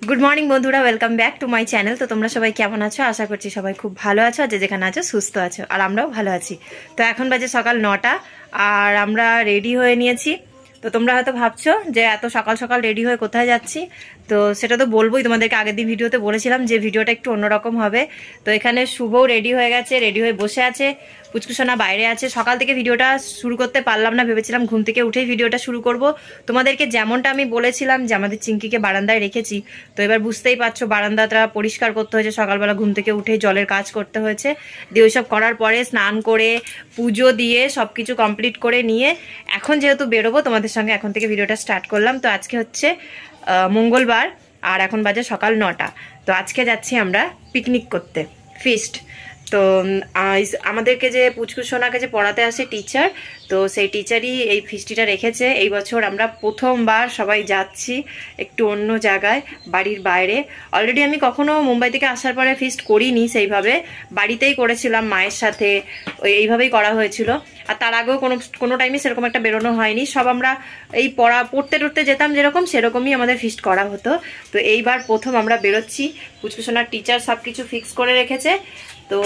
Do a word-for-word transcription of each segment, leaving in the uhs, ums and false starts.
Good morning বন্ধুরা, welcome back to my channel. তো তোমরা সবাই কেমন আছো? আশা করছি সবাই খুব ভালো আছো, আর যে যেখানে আছো সুস্থ আছো, আর আমরাও ভালো আছি। তো এখন বাজে সকাল নটা আর আমরা রেডি হয়ে নিয়েছি। তো তোমরা হয়তো ভাবছো যে এত সকাল সকাল রেডি হয়ে কোথায় যাচ্ছি, তো সেটা তো বলবোই। তোমাদেরকে আগের দিন ভিডিওতে বলেছিলাম যে ভিডিওটা একটু অন্যরকম হবে। তো এখানে শুভও রেডি হয়ে গেছে, রেডি হয়ে বসে আছে, পুচকুসোনা বাইরে আছে। সকাল থেকে ভিডিওটা শুরু করতে পারলাম না, ভেবেছিলাম ঘুম থেকে উঠেই ভিডিওটা শুরু করব। তোমাদেরকে যেমনটা আমি বলেছিলাম যে আমাদের চিঙ্কিকে বারান্দায় রেখেছি, তো এবার বুঝতেই পারছো বারান্দাটা পরিষ্কার করতে হয়েছে। সকালবেলা ঘুম থেকে উঠেই জলের কাজ করতে হয়েছে, দিয়ে ওইসব করার পরে স্নান করে পুজো দিয়ে সব কিছু কমপ্লিট করে নিয়ে এখন যেহেতু বেরোবো, তোমাদের সঙ্গে এখন থেকে ভিডিওটা স্টার্ট করলাম। তো আজকে হচ্ছে মঙ্গলবার আর এখন বাজে সকাল নটা। তো আজকে যাচ্ছি আমরা পিকনিক করতে, ফিস্ট। তো আমাদেরকে যে পুচকুসোনাকে যে পড়াতে আসে টিচার, তো সেই টিচারই এই ফিস্টিটা রেখেছে। এই বছর আমরা প্রথমবার সবাই যাচ্ছি একটু অন্য জায়গায়, বাড়ির বাইরে। অলরেডি আমি কখনো মুম্বাই থেকে আসার পরে ফিস্ট করিনি সেইভাবে, বাড়িতেই করেছিলাম মায়ের সাথে, ওই এইভাবেই করা হয়েছিল। আর তার আগেও কোনো কোনো টাইমে সেরকম একটা বেরোনো হয়নি। সব আমরা এই পড়া পড়তে টড়তে যেতাম যেরকম, সেরকমই আমাদের ফিস্ট করা হতো। তো এইবার প্রথম আমরা বেরোচ্ছি। পুচকুসোনার টিচার সব কিছু ফিক্স করে রেখেছে। তো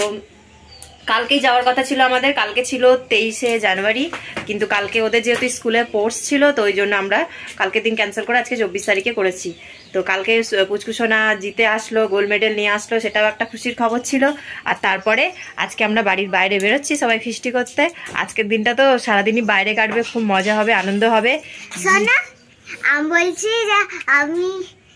কালকেই যাওয়ার কথা ছিল আমাদের, কালকে ছিল তেইশে জানুয়ারি, কিন্তু কালকে ওদের যেহেতু স্কুলে স্পোর্টস ছিল, তো ওই জন্য আমরা কালকে দিন ক্যান্সেল করে আজকে চব্বিশ তারিখে করেছি। তো কালকে পুচকুসোনা জিতে আসলো, গোল্ড মেডেল নিয়ে আসলো, সেটাও একটা খুশির খবর ছিল। আর তারপরে আজকে আমরা বাড়ির বাইরে বেরোচ্ছি সবাই ফিস্টি করতে। আজকের দিনটা তো সারাদিনই বাইরে কাটবে, খুব মজা হবে, আনন্দ হবে। সোনা, আমি বলছি যে আমি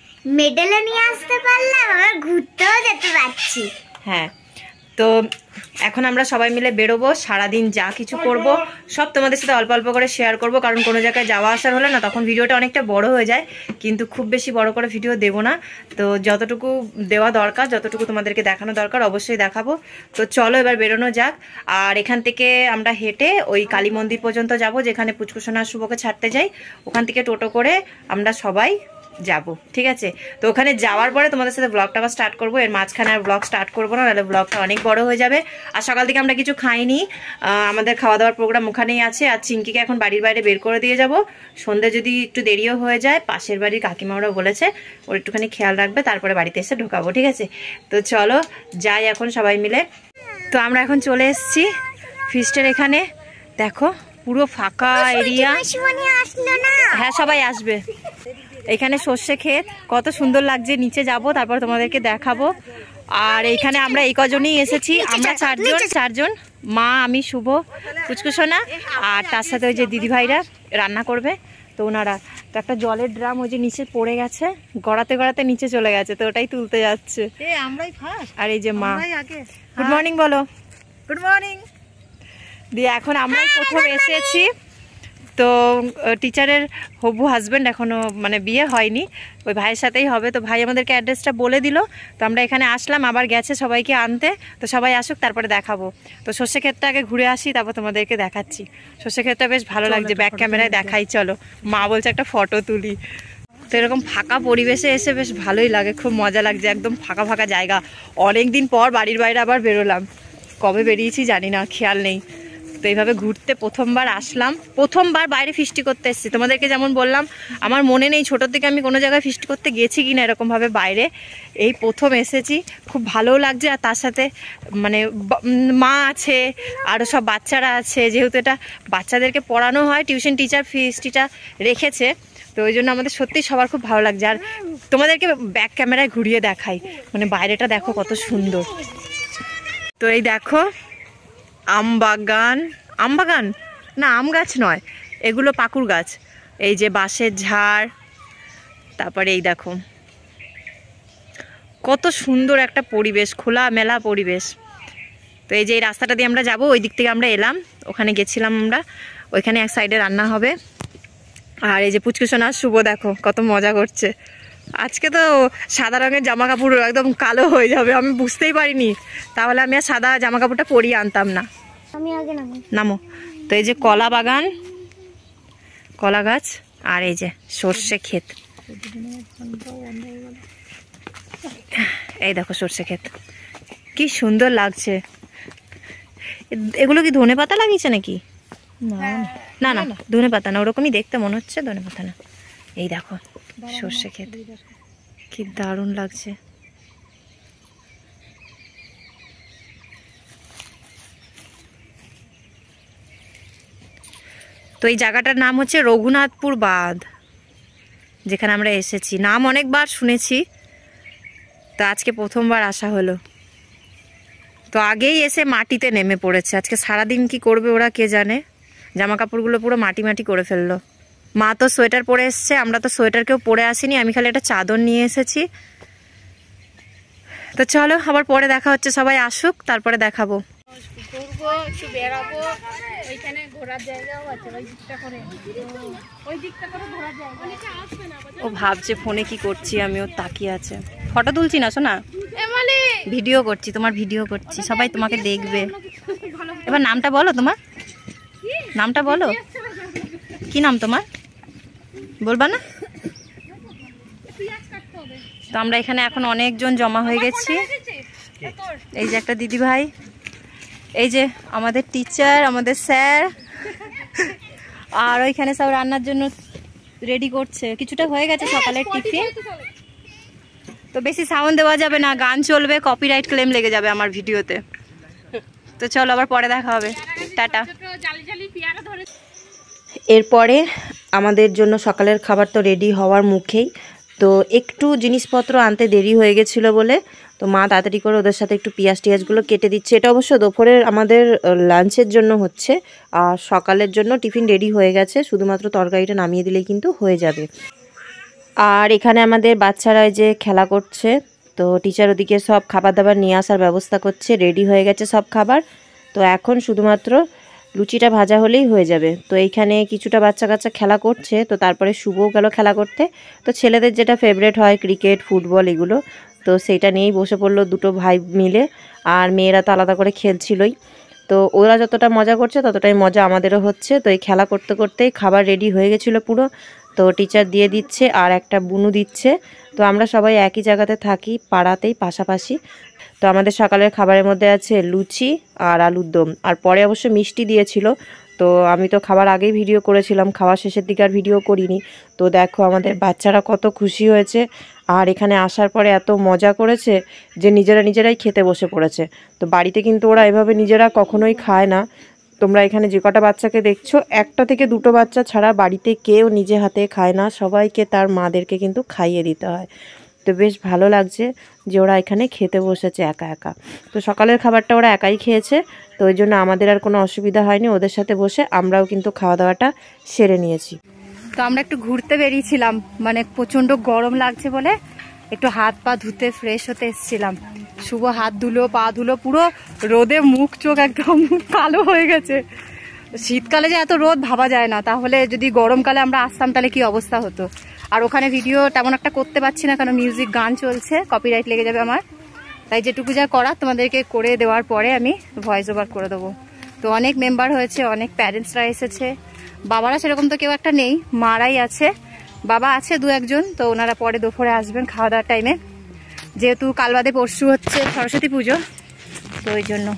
মেডেলও নিয়ে আসতে পারলাম, আবার ঘুরতেও যেতে পারছি। হ্যাঁ, তো এখন আমরা সবাই মিলে বেরোবো, সারাদিন যা কিছু করব সব তোমাদের সাথে অল্প অল্প করে শেয়ার করব। কারণ কোনো জায়গায় যাওয়া আসার হলে না, তখন ভিডিওটা অনেকটা বড় হয়ে যায়, কিন্তু খুব বেশি বড় করে ভিডিও দেবো না। তো যতটুকু দেওয়া দরকার, যতটুকু তোমাদেরকে দেখানো দরকার অবশ্যই দেখাবো। তো চলো এবার বেরোনো যাক। আর এখান থেকে আমরা হেঁটে ওই কালী মন্দির পর্যন্ত যাব, যেখানে পুচকুসোনা শুভকে ছাড়তে যাই। ওখান থেকে টোটো করে আমরা সবাই যাব, ঠিক আছে? তো ওখানে যাওয়ার পরে তোমাদের সাথে ব্লগটা আবার স্টার্ট করবো। এর মাঝখানে আর ব্লগ স্টার্ট করবো না, নাহলে ব্লগটা অনেক বড় হয়ে যাবে। আর সকাল থেকে আমরা কিছু খাইনি, আমাদের খাওয়া দাওয়ার প্রোগ্রাম ওখানেই আছে। আর চিঙ্কিকে এখন বাড়ির বাইরে বের করে দিয়ে যাব। সন্ধ্যে যদি একটু দেরিও হয়ে যায়, পাশের বাড়ির কাকিমাওরা বলেছে ওর একটুখানি খেয়াল রাখবে, তারপরে বাড়িতে এসে ঢোকাবো, ঠিক আছে? তো চলো যাই এখন সবাই মিলে। তো আমরা এখন চলে এসেছি ফিস্টের এখানে। দেখো পুরো ফাঁকা এরিয়া। হ্যাঁ, সবাই আসবে। এখানে সর্ষে ক্ষেত, কত সুন্দর লাগছে। নিচে যাব, তারপর তোমাদেরকে দেখাবো। আর এইখানে আমরা এই কজনই এসেছি, আমরা চারজন চারজন মা, আমি, শুভ, পুচকুসোনা, আর তার সাথে ওই যে দিদিভাইরা রান্না করবে, তো ওনারা। তো একটা জলের ড্রাম ওই যে নিচে পড়ে গেছে, গড়াতে গড়াতে নিচে চলে গেছে, তো ওটাই তুলতে যাচ্ছে। আর এই যে মা, গুড মর্নিং বলো। Good morning. দিয়ে এখন আমরাই প্রথম এসেছি। তো টিচারের হবু হাজব্যান্ড এখনও মানে বিয়ে হয়নি, ওই ভাইয়ের সাথেই হবে। তো ভাই আমাদেরকে অ্যাড্রেসটা বলে দিল, তো আমরা এখানে আসলাম, আবার গেছে সবাইকে আনতে। তো সবাই আসুক, তারপরে দেখাবো। তো সর্ষে ক্ষেতটা আগে ঘুরে আসি, তারপর তোমাদেরকে দেখাচ্ছি। সর্ষে ক্ষেতটা বেশ ভালো লাগছে, ব্যাক ক্যামেরায় দেখাই। চলো, মা বলছে একটা ফটো তুলি। তো এরকম ফাঁকা পরিবেশে এসে বেশ ভালোই লাগে, খুব মজা লাগছে। একদম ফাঁকা ফাঁকা জায়গা। অনেক দিন পর বাড়ির বাইরে আবার বেরোলাম, কবে বেরিয়েছি জানি না, খেয়াল নেই। তো এইভাবে ঘুরতে প্রথমবার আসলাম, প্রথমবার বাইরে ফিস্টি করতে এসেছি। তোমাদেরকে যেমন বললাম, আমার মনে নেই ছোটোর থেকে আমি কোনো জায়গায় ফিস্টি করতে গেছি কিনা এরকমভাবে বাইরে, এই প্রথম এসেছি। খুব ভালোও লাগছে। আর তার সাথে মানে মা আছে, আরও সব বাচ্চারা আছে। যেহেতু এটা বাচ্চাদেরকে পড়ানো হয়, টিউশন টিচার ফিস্টিটা রেখেছে, তো ওই জন্য আমাদের সত্যি সবার খুব ভালো লাগছে। আর তোমাদেরকে ব্যাক ক্যামেরায় ঘুরিয়ে দেখাই, মানে বাইরেটা দেখো কত সুন্দর। তো এই দেখো আম বাগান, আম বাগান না, আম গাছ নয়, এগুলো পাকুড় গাছ। এই যে বাঁশের ঝাড়, তারপরে এই দেখো কত সুন্দর একটা পরিবেশ, খোলা মেলা পরিবেশ। তো এই যে এই রাস্তাটা দিয়ে আমরা যাব, ওই দিক থেকে আমরা এলাম, ওখানে গেছিলাম আমরা। ওইখানে এক সাইডে রান্না হবে। আর এই যে পুচকুসোনা শুভ দেখো কত মজা করছে। আজকে তো সাদা রঙের জামা কাপড় একদম কালো হয়ে যাবে, আমি বুঝতেই পারিনি, তাহলে আমি আর সাদা জামা কাপড়টা পরিয়ে আনতাম না। নামো। তো এই যে কলা বাগান, কলা গাছ, আর এই যে সর্ষে ক্ষেত। এই দেখো সর্ষে ক্ষেত, কি সুন্দর লাগছে। এগুলো কি ধনে পাতা লাগিয়েছে নাকি? না না, ধনে পাতা না, ওরকমই দেখতে মনে হচ্ছে, ধনে পাতা না। এই দেখো সর্ষে ক্ষেত, কি দারুণ লাগছে। তো এই জায়গাটার নাম হচ্ছে রঘুনাথপুর বাঁধ, যেখানে আমরা এসেছি। নাম অনেকবার শুনেছি, তো আজকে প্রথমবার আসা হলো। তো আগেই এসে মাটিতে নেমে পড়েছে। আজকে সারাদিন কি করবে ওরা কে জানে। জামা কাপড়গুলো পুরো মাটি মাটি করে ফেললো। মা তো সোয়েটার পরে এসছে, আমরা তো সোয়েটার কেউ পরে আসিনি, আমি খালি একটা চাদর নিয়ে এসেছি। তো চলো আবার পরে দেখা হচ্ছে, সবাই আসুক তারপরে দেখাবো। ঘুরবো, একটু বেড়াবো, ওইখানে ঘোরার জায়গাও আছে, ওই দিকটা করে ওই দিকটা করে ঘোরার জায়গা অনেকে আসবে না। ও ভাবছে ফোনে কি করছি, আমিও তাকিয়ে আছে। ফটো তুলছি না শোনা, ভিডিও করছি, তোমার ভিডিও করছি, সবাই তোমাকে দেখবে। এবার নামটা বলো, তোমার নামটা বলো, কি নাম তোমার বলবা না? তো আমরা এখানে এখন অনেকজন জমা হয়ে গেছি। এই যে একটা দিদি ভাই, এই যে আমাদের টিচার, আমাদের স্যার, আর ওইখানে সব রান্নার জন্য রেডি করছে। কিছুটা হয়ে গেছে সকালের টিফিন। তো বেশি সাউন্ড দেওয়া যাবে না, গান চলবে, কপিরাইট ক্লেম লেগে যাবে আমার ভিডিওতে। তো চলো আবার পরে দেখা হবে, টাটা। এরপরে আমাদের জন্য সকালের খাবার তো রেডি হওয়ার মুখেই। তো একটু জিনিসপত্র আনতে দেরি হয়ে গেছিলো বলে তো মা তাড়াতাড়ি করে ওদের সাথে একটু পেঁয়াজ টিয়াজগুলো কেটে দিচ্ছে। এটা অবশ্য দুপুরের আমাদের লাঞ্চের জন্য হচ্ছে, আর সকালের জন্য টিফিন রেডি হয়ে গেছে, শুধুমাত্র তরকারিটা নামিয়ে দিলেই কিন্তু হয়ে যাবে। আর এখানে আমাদের বাচ্চারা যে খেলা করছে, তো টিচার ওদিকে সব খাবার দাবার নিয়ে আসার ব্যবস্থা করছে। রেডি হয়ে গেছে সব খাবার, তো এখন শুধুমাত্র লুচিটা ভাজা হলেই হয়ে যাবে। তো এইখানে কিছুটা বাচ্চা কাচ্চা খেলা করছে, তো তারপরে শুভও গেল খেলা করতে। তো ছেলেদের যেটা ফেভারেট হয় ক্রিকেট, ফুটবল এগুলো, তো সেইটা নিয়েই বসে পড়লো দুটো ভাই মিলে। আর মেয়েরা তো আলাদা করে খেলছিলই। তো ওরা যতটা মজা করছে ততটাই মজা আমাদেরও হচ্ছে। তো এই খেলা করতে করতেই খাবার রেডি হয়ে গেছিলো পুরো। তো টিচার দিয়ে দিচ্ছে আর একটা বুনু দিচ্ছে। তো আমরা সবাই একই জায়গাতে থাকি, পাড়াতেই পাশাপাশি। তো আমাদের সকালের খাবারের মধ্যে আছে লুচি আর আলুর দম, আর পরে অবশ্য মিষ্টি দিয়েছিল। তো আমি তো খাবার আগেই ভিডিও করেছিলাম, খাওয়ার শেষের দিকে আর ভিডিও করিনি। তো দেখো আমাদের বাচ্চারা কত খুশি হয়েছে, আর এখানে আসার পরে এত মজা করেছে যে নিজেরা নিজেরাই খেতে বসে পড়েছে। তো বাড়িতে কিন্তু ওরা এভাবে নিজেরা কখনোই খায় না। তোমরা এখানে যে কটা বাচ্চাকে দেখছো, একটা থেকে দুটো বাচ্চা ছাড়া বাড়িতে কেউ নিজে হাতে খায় না, সবাইকে তার মাদেরকে কিন্তু খাইয়ে দিতে হয়। তো বেশ ভালো লাগছে যে ওরা এখানে খেতে বসেছে একা একা। তো সকালের খাবারটা ওরা একাই খেয়েছে, তো ওই জন্য আমাদের আর কোনো অসুবিধা হয়নি। ওদের সাথে বসে আমরাও কিন্তু খাওয়া দাওয়াটা সেরে নিয়েছি। তো আমরা একটু ঘুরতে বেরিয়েছিলাম, মানে প্রচণ্ড গরম লাগছে বলে একটু হাত পা ধুতে ফ্রেশ হতে এসেছিলাম। শুভ হাত ধুলো, পা ধুলো, পুরো রোদে মুখ চোখ একদম কালো হয়ে গেছে। শীতকালে যে এত রোদ ভাবা যায় না, তাহলে যদি গরমকালে আমরা আসতাম তাহলে কি অবস্থা হতো। আর ওখানে ভিডিও তেমন একটা করতে পারছি না, কারণ মিউজিক গান চলছে, কপিরাইট লেগে যাবে আমার। তাই যেটুকু যা করা তোমাদেরকে করে দেওয়ার পরে আমি ভয়েস ওভার করে দেবো। তো অনেক মেম্বার হয়েছে, অনেক প্যারেন্টসরা এসেছে, বাবারা সেরকম তো কেউ একটা নেই, মারাই আছে, বাবা আছে দু একজন। তো ওনারা পরে দুপুরে আসবেন খাওয়া দাওয়ার টাইমে, যেহেতু কাল বাদে পরশু হচ্ছে সরস্বতী পুজো, তো ওই জন্য।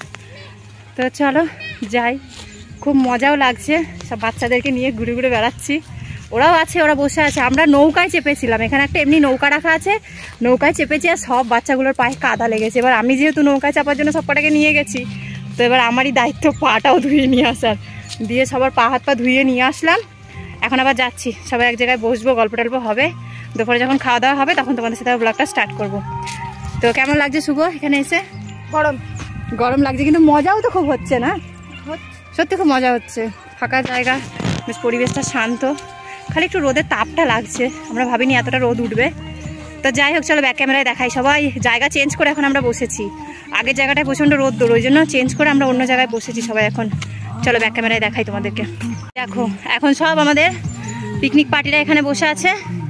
তো চলো যাই, খুব মজাও লাগছে, সব বাচ্চাদেরকে নিয়ে ঘুরে ঘুরে বেড়াচ্ছি। ওরাও আছে, ওরা বসে আছে। আমরা নৌকায় চেপেছিলাম, এখানে একটা এমনি নৌকা রাখা আছে, নৌকায় চেপেছি, আর সব বাচ্চাগুলোর পায়ে কাদা লেগেছে। এবার আমি যেহেতু নৌকায় চাপার জন্য সব কটাকে নিয়ে গেছি, তো এবার আমারই দায়িত্ব পাটাও ধুয়ে নিয়ে আসার। দিয়ে সবার পা হাত পা ধুয়ে নিয়ে আসলাম। এখন আবার যাচ্ছি, সবাই এক জায়গায় বসবো, গল্প টল্প হবে, দুপুরে যখন খাওয়া দাওয়া হবে তখন তোমাদের সাথে ব্লগটা স্টার্ট করব। তো কেমন লাগছে শুভ এখানে এসে? গরম গরম লাগছে, কিন্তু মজাও তো খুব হচ্ছে না? সত্যি খুব মজা হচ্ছে, ফাঁকা জায়গা, বেশ পরিবেশটা শান্ত, খালি একটু রোদের তাপটা লাগছে। আমরা ভাবিনি এতটা রোদ উঠবে। তো যাই হোক, চলো ব্যাক ক্যামেরায় দেখাই। সবাই জায়গা চেঞ্জ করে এখন আমরা বসেছি, আগের জায়গাটায় প্রচণ্ড রোদ দৌড়, ওই জন্য চেঞ্জ করে আমরা অন্য জায়গায় বসেছি সবাই এখন। চলো ব্যাক ক্যামেরায় দেখাই তোমাদেরকে। দেখো এখন সব আমাদের পিকনিক পার্টিরা এখানে বসে আছে,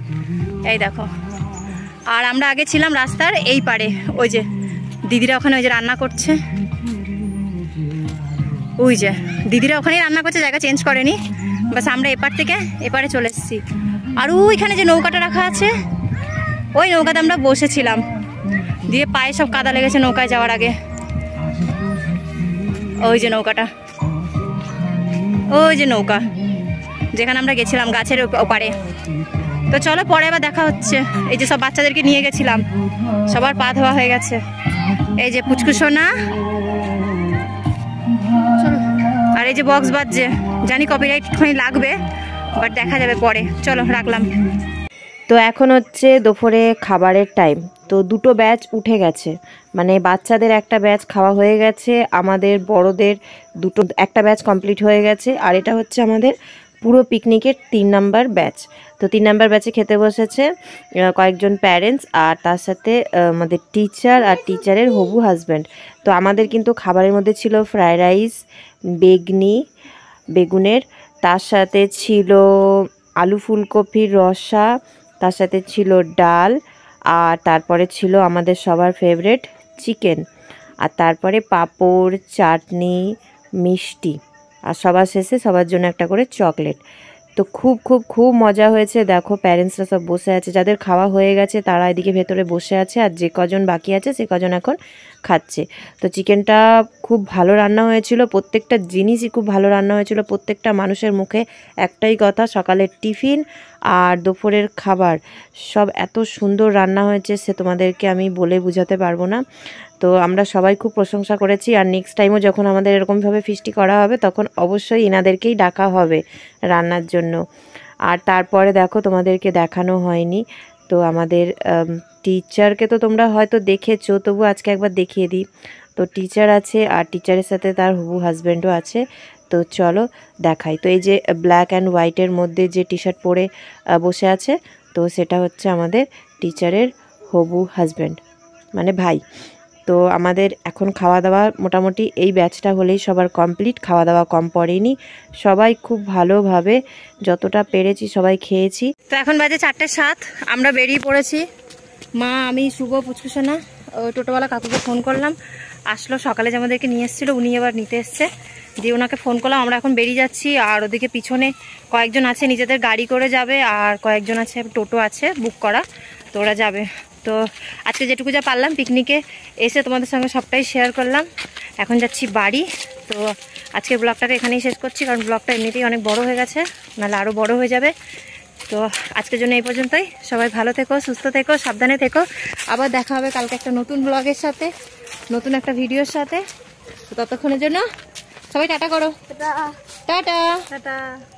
এই দেখো। আর আমরা আগে ছিলাম রাস্তার এই পারে, ওই যে দিদিরা ওখানে ওই যে রান্না করছে, ওই যে দিদিরা ওখানেই রান্না করছে, জায়গা চেঞ্জ করেনি। বাস আমরা এপার থেকে এপারে চলে এসেছি। আর ওইখানে যে নৌকাটা রাখা আছে, ওই নৌকাতে আমরা বসেছিলাম, দিয়ে পায়ে সব কাদা লেগেছে নৌকায় যাওয়ার আগে। ওই যে নৌকাটা, ওই যে নৌকা যেখানে আমরা গেছিলাম গাছের ওপারে, তো চলো পরে আবার দেখা হচ্ছে। এই যে সব বাচ্চাদেরকে নিয়ে গেছিলাম, সবার পা ধোয়া হয়ে গেছে। এই যে পুচকু সোনা, আর এই যে বক্স বাজছে, জানি কপিরাইট একটুখানি লাগবে, বাট দেখা যাবে পরে। চলো রাখলাম। তো এখন হচ্ছে দুপুরে খাবারের টাইম। তো দুটো ব্যাচ উঠে গেছে, মানে বাচ্চাদের একটা ব্যাচ খাওয়া হয়ে গেছে, আমাদের বড়দের দুটো একটা ব্যাচ কমপ্লিট হয়ে গেছে, আর এটা হচ্ছে আমাদের পুরো পিকনিকের তিন নাম্বার ব্যাচ। তো তিন নাম্বার ব্যাচে খেতে বসেছে কয়েকজন প্যারেন্টস, আর তার সাথে আমাদের টিচার আর টিচারের হবু হাজব্যান্ড। তো আমাদের কিন্তু খাবারের মধ্যে ছিল ফ্রায়েড রাইস, বেগনি বেগুনের, তার সাথে ছিল আলু ফুলকপির রসা, তার সাথে ছিল ডাল, আর তারপরে ছিল আমাদের সবার ফেভারিট চিকেন, আর তারপরে পাঁপড়, চাটনি, মিষ্টি, আর সবার শেষে সবার জন্য একটা করে চকলেট। তো খুব খুব খুব মজা হয়েছে। দেখো প্যারেন্টসরা সব বসে আছে, যাদের খাওয়া হয়ে গেছে তারা এদিকে ভেতরে বসে আছে, আর যে কজন বাকি আছে সে কজন এখন খাচ্ছে। তো চিকেনটা খুব ভালো রান্না হয়েছিল, প্রত্যেকটা জিনিসই খুব ভালো রান্না হয়েছিল। প্রত্যেকটা মানুষের মুখে একটাই কথা, সকালের টিফিন আর দুপুরের খাবার সব এত সুন্দর রান্না হয়েছে, সে তোমাদেরকে আমি বলে বোঝাতে পারবো না। তো আমরা সবাই খুব প্রশংসা করেছি, আর নেক্সট টাইমও যখন আমাদের এরকমভাবে ফিস্টি করা হবে তখন অবশ্যই এনাদেরকেই ডাকা হবে রান্নার জন্য। আর তারপরে দেখো তোমাদেরকে দেখানো হয়নি, তো আমাদের টিচারকে তো তোমরা হয়তো দেখেছো, তবু আজকে একবার দেখিয়ে দিই। তো টিচার আছে, আর টিচারের সাথে তার হবু হাজব্যান্ডও আছে। তো চলো দেখাই। তো এই যে ব্ল্যাক অ্যান্ড হোয়াইটের মধ্যে যে টি শার্ট পরে বসে আছে, তো সেটা হচ্ছে আমাদের টিচারের হবু হাজব্যান্ড, মানে ভাই। তো আমাদের এখন খাওয়া দাওয়া মোটামুটি এই ব্যাচটা হলেই সবার কমপ্লিট, খাওয়া দাওয়া কম পড়েনি, সবাই খুব ভালোভাবে যতটা পেরেছি সবাই খেয়েছি। তো এখন বাজে চারটে সাত, আমরা বেরিয়ে পড়েছি, মা, আমি, শুভ, পুচকুসোনা। ওই টোটোওয়ালা কাকুকে ফোন করলাম, আসলো, সকালে যে আমাদেরকে নিয়ে এসেছিলো উনি এবার নিতে এসছে, দিয়ে ওনাকে ফোন করলাম। আমরা এখন বেরিয়ে যাচ্ছি, আর ওদিকে পিছনে কয়েকজন আছে নিজেদের গাড়ি করে যাবে, আর কয়েকজন আছে টোটো আছে বুক করা, তো ওরা যাবে। তো আজকে যেটুকু যা পারলাম পিকনিকে এসে তোমাদের সঙ্গে সবটাই শেয়ার করলাম। এখন যাচ্ছি বাড়ি। তো আজকের ব্লগটাকে এখানেই শেষ করছি, কারণ ব্লগটা এমনিতেই অনেক বড় হয়ে গেছে, নাহলে আরও বড় হয়ে যাবে। তো আজকের জন্য এই পর্যন্তই। সবাই ভালো থেকো, সুস্থ থেকো, সাবধানে থেকো। আবার দেখা হবে কালকে একটা নতুন ব্লগের সাথে, নতুন একটা ভিডিওর সাথে। তো ততক্ষণের জন্য সবাই টাটা করো। Tata tata.